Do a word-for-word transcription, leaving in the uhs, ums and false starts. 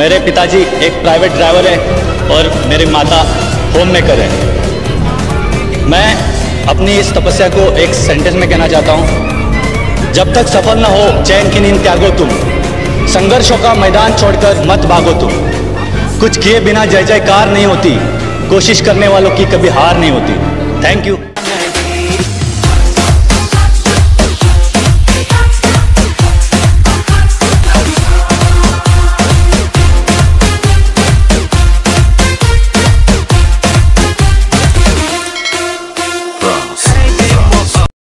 मेरे पिताजी एक प्राइवेट ड्राइवर है और मेरी माता होम मेकर है। मैं अपनी इस तपस्या को एक सेंटेंस में कहना चाहता हूँ। जब तक सफल न हो चैन की नींद त्यागो तुम, संघर्षों का मैदान छोड़कर मत भागो तुम। कुछ किए बिना जय जयकार नहीं होती, कोशिश करने वालों की कभी हार नहीं होती। Thank you.